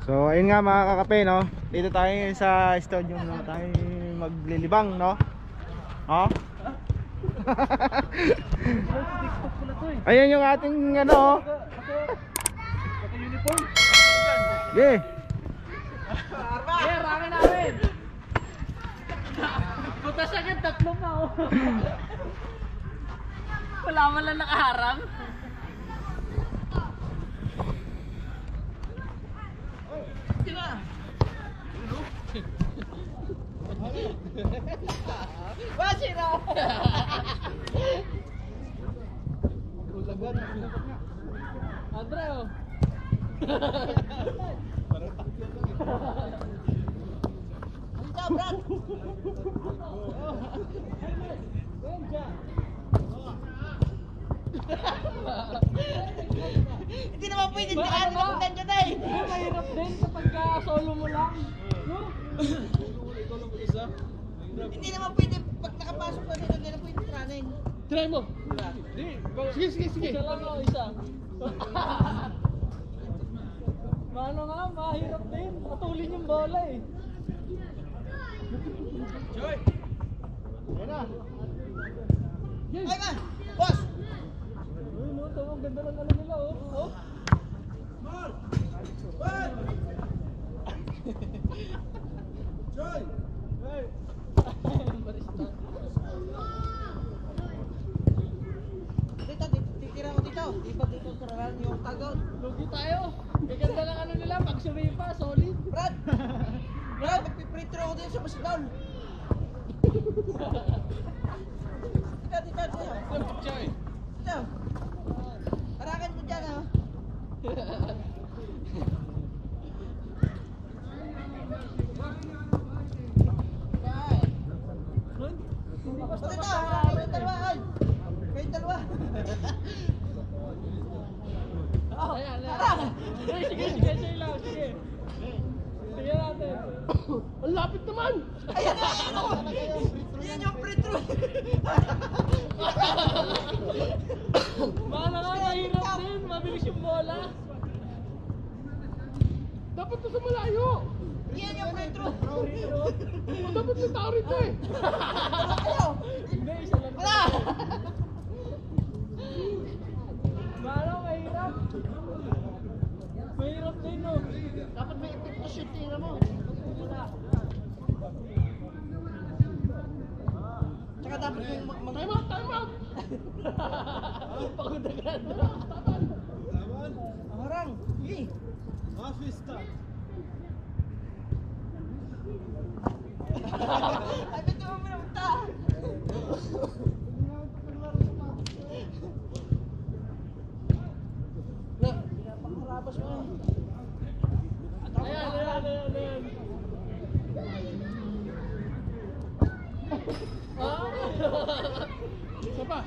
So ayun nga mga kakape, no? Dito tayo sa studio, no? Tayo maglilibang, no? Oh? Ayun yung ating ano, Naka-uniform. yeah. Yeah, rami namin. Butas agad, tatlo pa oh. Wala man lang nakaharang. Basira. Andre oh. Ito, Brad. Hindi naman pwede dyan, napuntan dyan ay. Mahirap din kapag solo mo lang. Hindi naman pwede, pag nakapasok ka dito, hindi na pwede tranin. Try mo. Sige. Isa lang ako, isa. Mano nga, mahirap din. Matulin yung bola eh. Joy! Yan na. Ay man! Boss! Ayun o, tawag ganda lang ano nila oh. Mal! Mal! Joy! Hey! Dito, titira ko dito. Iba dito sararan yung tagod. Lugi tayo. Gaganda lang ano nila, pag sumipa, solid. Brad! Brad, magpipritro ako dito sa basketball. Dito. Joy! Dito. Harakan mo dyan ha. Kayong dalawa. Ayan. Sige lang. Sige natin. Ang lapit naman. Ayan. Yan yung free throw. Mahal nga, mahirap din. Mabilis yung bola. Dapat to sa malayo. Yan yung free throw. Dapat may tao rito eh. Hindi, isa lang. Wala! Mahal, mahirap. Mahirap din no. Dapat may ipit na shoot tingnan mo. Tsaka dapat yung time out! Pagod agad. Harang! Sige! Afista! Ay, ba't yung minamta? Pinapakarabas mo. Ayan. Isa pa.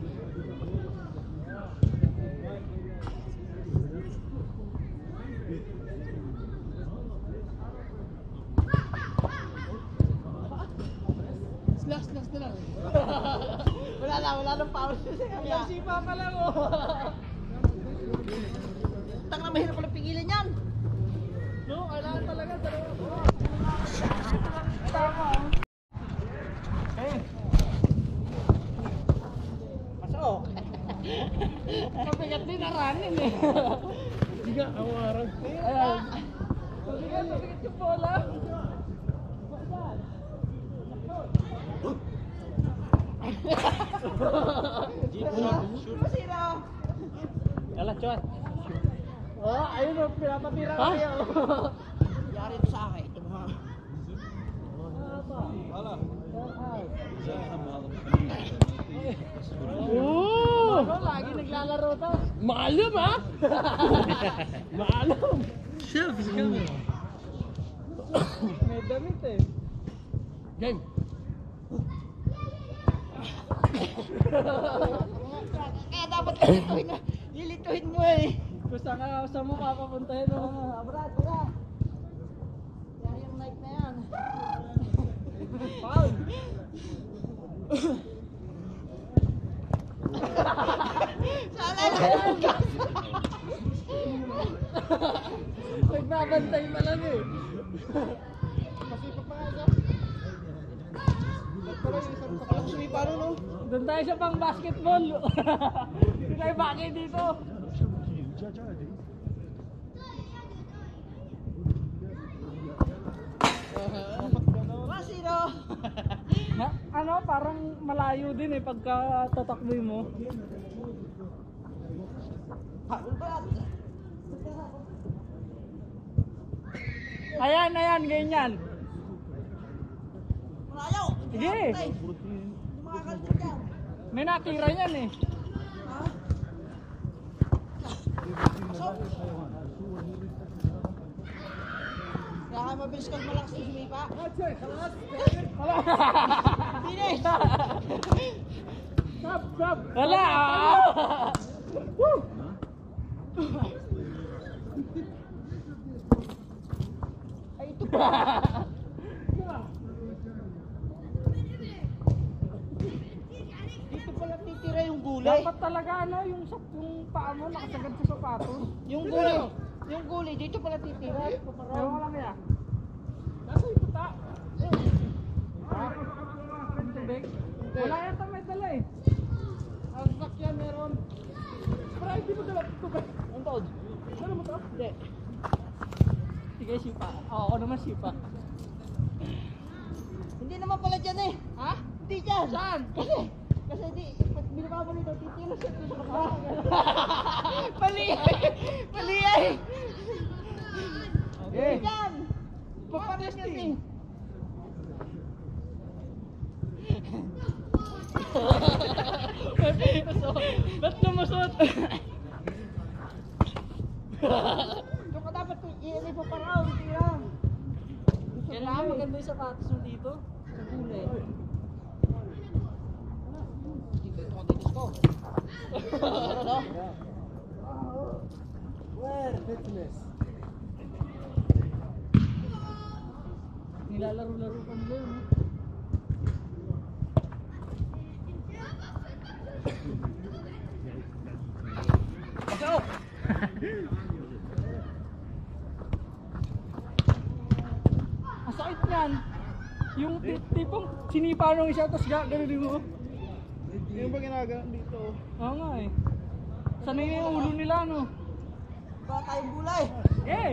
Last na lang. Wala nang power sa kanya. Sipa pa lang oh. Tang na mahirap pala pigilan yan. No, kailangan talaga dalawa. Tama. Pasok. Mabigat din naranin eh. Hindi ka awaran. Ayan. Mabigat yung bola. Masira. Yala, cuat. Oh, ayun o, pinapatira ko kayo. Yari ito sa akin. Ito mga... Wala. Lagi naglalaro to. Maalum ha? Maalum. Chef, kami. May damit eh. Game. Kaya dapat lilituhin mo eh. Gusto mo papapuntahin mo. Brad, tira. Yan yung night na yan. Foul. Sana lang. Nagbabantay pa lang eh. Masipag pa nga siya. Ba't pala yung isang kapag sumipa rin, no? Doon tayo sa pang basketball. Hindi tayo bagay dito. Masiro! Ano, parang malayo din eh pagka tatakboy mo. Ayan, ganyan. Malayo! Sige. Hindi makakalpot yan. May nakira niyan eh. Ha? So, kaya mabilis kang malakas na sumipa. Finish! Wala! Ay, ito pa! Dito pala titira yung gulay. Dapat talaga ano, yung paa mo nakasagad sa sapatos. Yung gulay, dito pala titira. Pero wala kaya. Nasa yung puta. Yung tubig. Wala yata may dala eh. Ang sakyan meron. Pero hindi mo dala tubig. Ang taod? Dala mo to? Hindi. Sige, sipa. Oo, ako naman sipa. Hindi naman pala dyan eh. Ha? Hindi dyan. Saan? Kasi di, pag binababa nito, titira siya dito sa baba. Mali! Mali eh! Okay. Hindi dyan! Papares kasi. Ba't lumusot? Doon ka dapat i-ilay pa paraw, tira. Kailangan maganda yung sapatos mo dito. Sa gulay. Dito ito ang titis ko. Ano? Where fitness? Nilalaro-laro pa nila yun. Pasok! Masakit yan. Yung tipong sinipa nung isa tapos gano'n din mo. Yung ba ginagawa dito? Oo nga eh. Sanay na yung ulo nila no. Baka tayong gulay. Eh!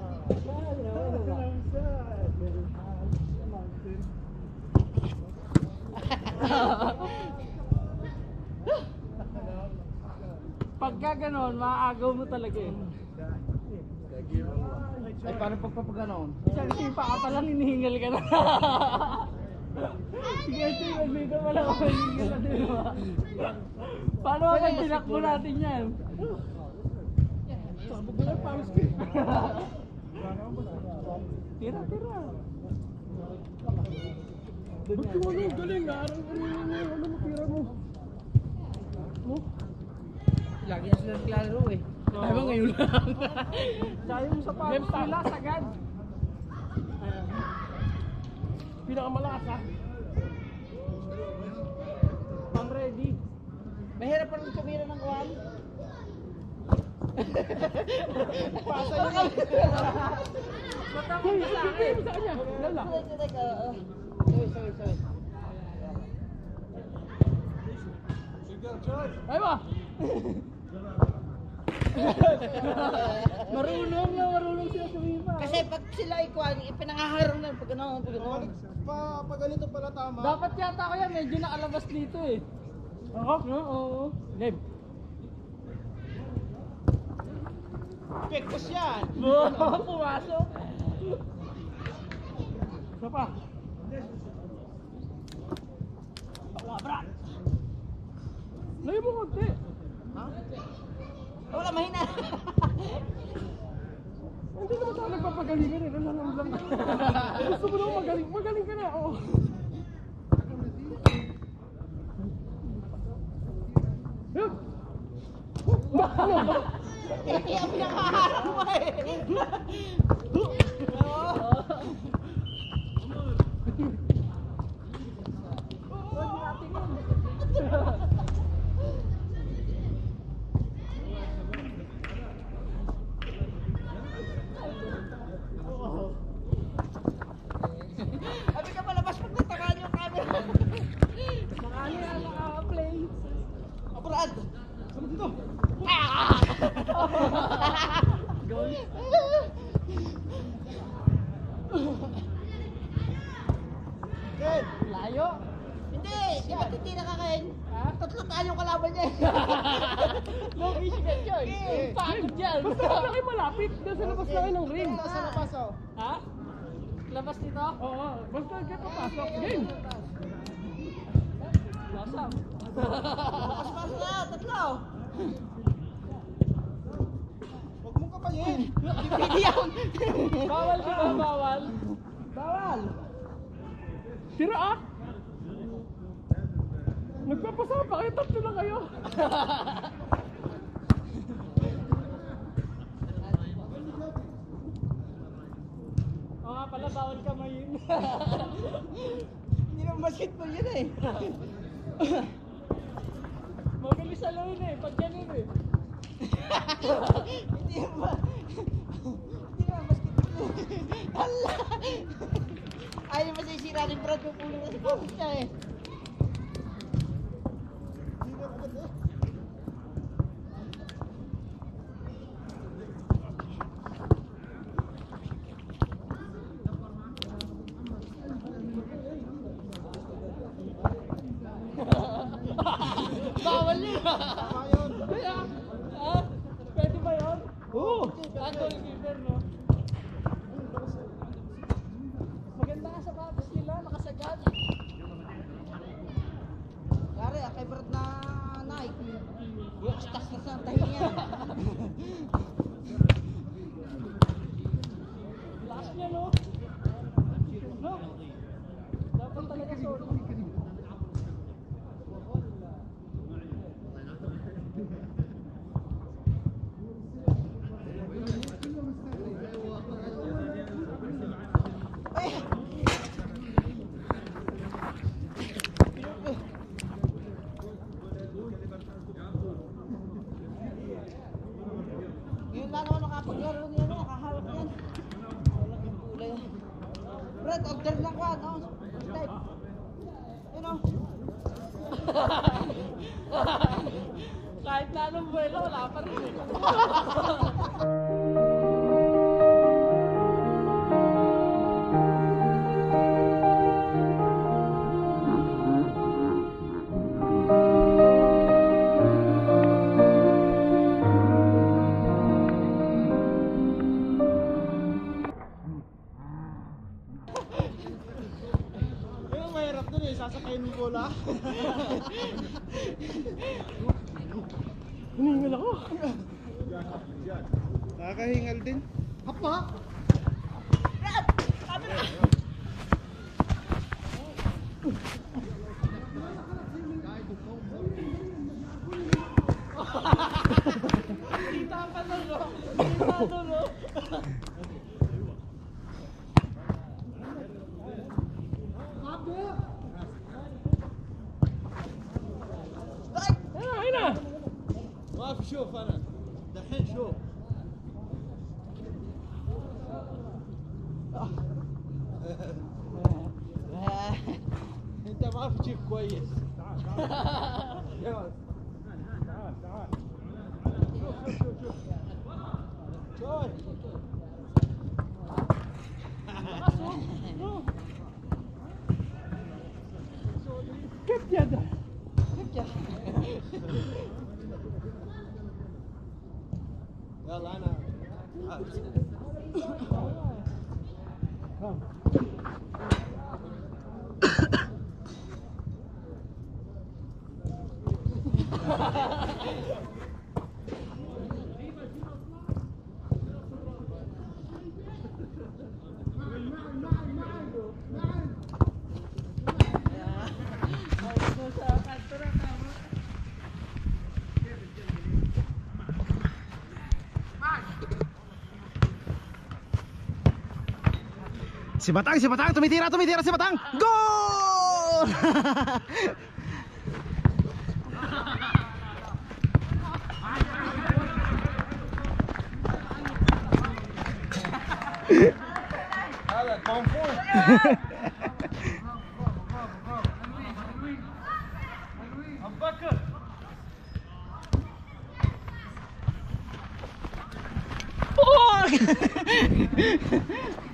Pagka gano'n, maaagaw mo talaga eh. Ay, paano pagpapaganoon? Isang sipa ka pa lang, hinihingal ka na. Sige, sige, dito pala ako hinihingal na din ba? Paano kapag tinakbo natin yan? Sabog na lang, paros ko. Tira, tira. Ba't yung ano? Galing nga. Ano mo tira mo? Lagi na sila naglalaro eh. Ay ba ngayon lang? Tsaka yung sapatos nila, sagad. Pinakamalakas ha? Pang ready. Mahirap pa rin tumira ng kuwan. Pasa niya. Matapos ka sa akin. Sa kanya. Lala. Sorry. Ay ba? Marunong sila sumipa. Kasi pag sila ikuan, ipinangaharong na pag ano, pag ano. Pag ganito pala tama. Dapat yata ko yan, medyo nakalabas dito eh. Oo, no? Oo. Game. Pekos yan. Oo, pumasok. Isa pa. Wala, brad. Lagi mo konti. Ha? Wala, mahina. Hindi naman tayo nagpapagalingan eh. Nalalang lang. Gusto mo naman magaling. Magaling ka na. Oo. Yup! Kaya pinangaharong mo eh. kalaban niya. No fish ka yun. Pagod yan. Basta huwag na kayo malapit. Doon sa labas na kayo ng ring. Sa labas oh. Ha? Labas dito? Oo. Basta huwag kayo papasok. Game. Lasam. Pas na, tatlo. Huwag mong kapangin. Bibigyan. Bawal di ba? Bawal. Bawal. Tira ah. Nagpapasama pa kayo. Tatlo na kayo. Oo nga pala, bawal kamayin. Hindi naman basketball yun eh. Mabilis sa lawin eh. Pag ganun eh. Hindi naman basketball. Hala! Ayaw masisira rin Brad kung pulo na si Pabos niya eh. Bawal yun. Kaya, ah, pwede ba yun? Oo! Ang goalkeeper, no? Maganda ka sa patos nila, nakasagad. Yari, kay Brad na Nike. Yung stas na sa tahi niya. Lakas niya, no? No? Dapat talaga solo. Yun lang naman nakapaglaro niya, nakahawak yan. Walang kulay. Brad, order lang ka, no? Type. Yun o. Kahit na anong buwelo, wala pa rin. Yun ang mahirap dun eh, sasakayin mo bola. Hiningal ako. Nakakahingal din. Hapa! Kita ka na, no? Kita na, no? Ayun na! واقف شوف انا دحين شوف انت ما عارف تجيب كويس تعال تعال شوف كيف يده؟ يلا انا Si Batang, tumitira si Batang. Goal! هذا كونفو. أبو بكر. Oh!